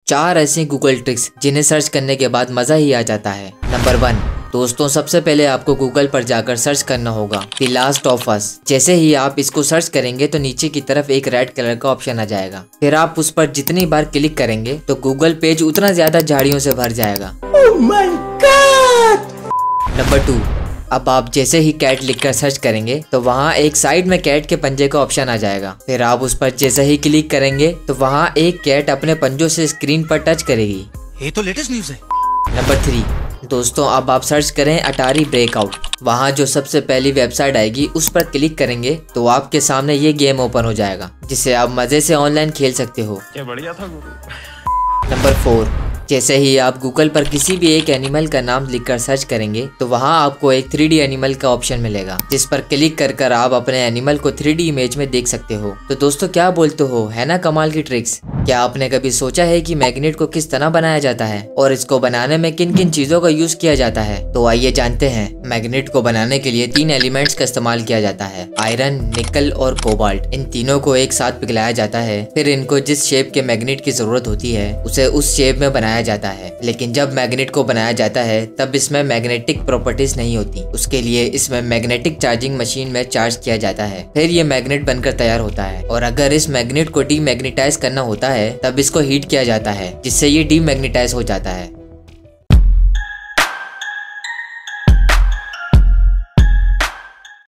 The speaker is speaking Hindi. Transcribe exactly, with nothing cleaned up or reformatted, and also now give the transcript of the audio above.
चार ऐसी गूगल ट्रिक्स जिन्हें सर्च करने के बाद मजा ही आ जाता है। नंबर वन, दोस्तों सबसे पहले आपको गूगल पर जाकर सर्च करना होगा द लास्ट ऑफ अस। जैसे ही आप इसको सर्च करेंगे तो नीचे की तरफ एक रेड कलर का ऑप्शन आ जाएगा। फिर आप उस पर जितनी बार क्लिक करेंगे तो गूगल पेज उतना ज्यादा झाड़ियों से भर जाएगा। Oh my God! Number two, अब आप जैसे ही कैट लिखकर सर्च करेंगे तो वहाँ एक साइड में कैट के पंजे का ऑप्शन आ जाएगा। फिर आप उस पर जैसे ही क्लिक करेंगे तो वहाँ एक कैट अपने पंजों से स्क्रीन पर टच करेगी। ये तो लेटेस्ट न्यूज़ है। नंबर थ्री, दोस्तों अब आप सर्च करें अटारी ब्रेकआउट। वहाँ जो सबसे पहली वेबसाइट आएगी उस पर क्लिक करेंगे तो आपके सामने ये गेम ओपन हो जाएगा जिसे आप मजे से ऑनलाइन खेल सकते हो। क्या बढ़िया था गुरु। नंबर फोर, जैसे ही आप गूगल पर किसी भी एक एनिमल का नाम लिखकर सर्च करेंगे तो वहाँ आपको एक थ्री डी एनिमल का ऑप्शन मिलेगा जिस पर क्लिक कर कर आप अपने एनिमल को थ्री डी इमेज में देख सकते हो। तो दोस्तों क्या बोलते हो, है ना कमाल की ट्रिक्स। क्या आपने कभी सोचा है कि मैग्नेट को किस तरह बनाया जाता है और इसको बनाने में किन किन चीजों का यूज किया जाता है? तो आइए जानते हैं। मैग्नेट को बनाने के लिए तीन एलिमेंट्स का इस्तेमाल किया जाता है, आयरन, निकल और कोबाल्ट। इन तीनों को एक साथ पिघलाया जाता है। फिर इनको जिस शेप के मैग्नेट की जरूरत होती है उसे उस शेप में बनाया जाता है। लेकिन जब मैग्नेट को बनाया जाता है तब इसमें मैग्नेटिक प्रॉपर्टीज नहीं होती। उसके लिए इसमें मैग्नेटिक चार्जिंग मशीन में चार्ज किया जाता है। फिर ये मैग्नेट बनकर तैयार होता है और अगर इस मैग्नेट को डीमैग्नेटाइज करना होता है तब इसको हीट किया जाता है जिससे ये डीमैग्नेटाइज हो जाता है।